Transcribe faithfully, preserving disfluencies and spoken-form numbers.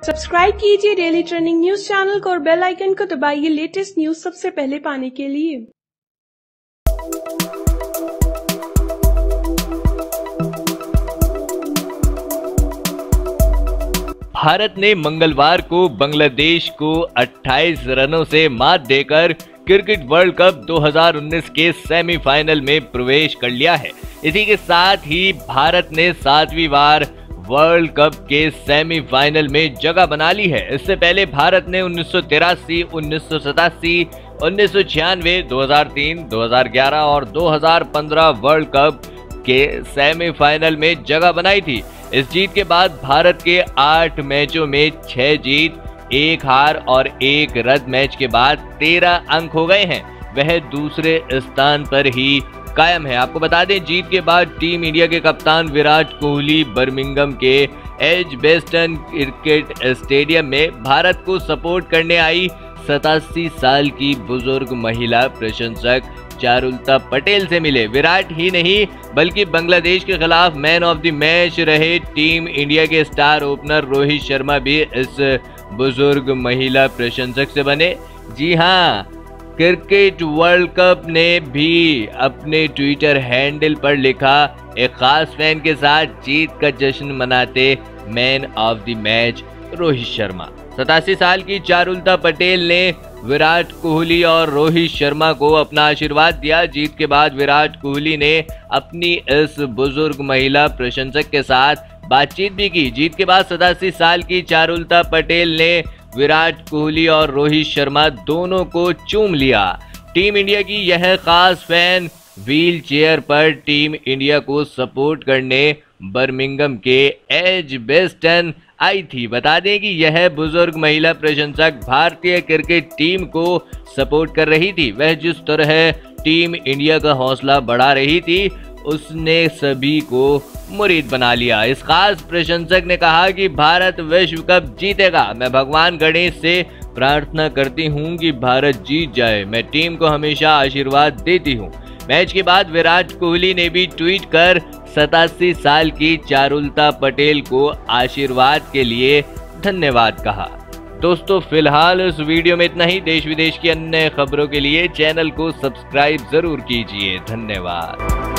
Subscribe कीजिए daily trending news channel को और बेल आइकन को दबाइए लेटेस्ट न्यूज सबसे पहले पाने के लिए। भारत ने मंगलवार को बांग्लादेश को अट्ठाईस रनों से मात देकर क्रिकेट वर्ल्ड कप दो हज़ार उन्नीस के सेमीफाइनल में प्रवेश कर लिया है। इसी के साथ ही भारत ने सातवीं बार वर्ल्ड कप के सेमीफाइनल में जगह बना ली है। इससे पहले भारत ने उन्नीस सौ तिरासी, उन्नीस सौ सतासी, उन्नीस सौ छियानवे, दो हज़ार तीन, दो हज़ार ग्यारह और दो हज़ार पंद्रह वर्ल्ड कप के सेमीफाइनल में जगह बनाई थी। इस जीत के बाद भारत के आठ मैचों में छह जीत, एक हार और एक रद्द मैच के बाद तेरह अंक हो गए हैं। वह दूसरे स्थान पर ही कायम है। आपको बता दें, जीत के बाद टीम इंडिया के कप्तान विराट कोहली बर्मिंघम के एजबेस्टन क्रिकेट स्टेडियम में भारत को सपोर्ट करने आई सतासी साल की बुजुर्ग महिला प्रशंसक चारुलता पटेल से मिले। विराट ही नहीं बल्कि बांग्लादेश के खिलाफ मैन ऑफ द मैच रहे टीम इंडिया के स्टार ओपनर रोहित शर्मा भी इस बुजुर्ग महिला प्रशंसक से बने। जी हां, क्रिकेट वर्ल्ड कप ने भी अपने ट्विटर हैंडल पर लिखा, एक खास फैन के साथ जीत का जश्न मनाते man of the match Rohit Sharma. सतासी साल की चारुलता पटेल ने विराट कोहली और रोहित शर्मा को अपना आशीर्वाद दिया। जीत के बाद विराट कोहली ने अपनी इस बुजुर्ग महिला प्रशंसक के साथ बातचीत भी की। जीत के बाद सतासी साल की चारुलता पटेल ने विराट कोहली और रोहित शर्मा दोनों को चूम लिया। टीम इंडिया की यह खास फैन व्हील चेयर पर टीम इंडिया को सपोर्ट करने बर्मिंघम के एजबेस्टन आई थी। बता दें कि यह बुजुर्ग महिला प्रशंसक भारतीय क्रिकेट टीम को सपोर्ट कर रही थी। वह जिस तरह टीम इंडिया का हौसला बढ़ा रही थी, उसने सभी को मुरीद बना लिया। इस खास प्रशंसक ने कहा कि भारत विश्व कप जीतेगा। मैं भगवान गणेश से प्रार्थना करती हूं कि भारत जीत जाए। मैं टीम को हमेशा आशीर्वाद देती हूं। मैच के बाद विराट कोहली ने भी ट्वीट कर सतासी साल की चारुलता पटेल को आशीर्वाद के लिए धन्यवाद कहा। दोस्तों, फिलहाल इस वीडियो में इतना ही। देश विदेश की अन्य खबरों के लिए चैनल को सब्सक्राइब जरूर कीजिए। धन्यवाद।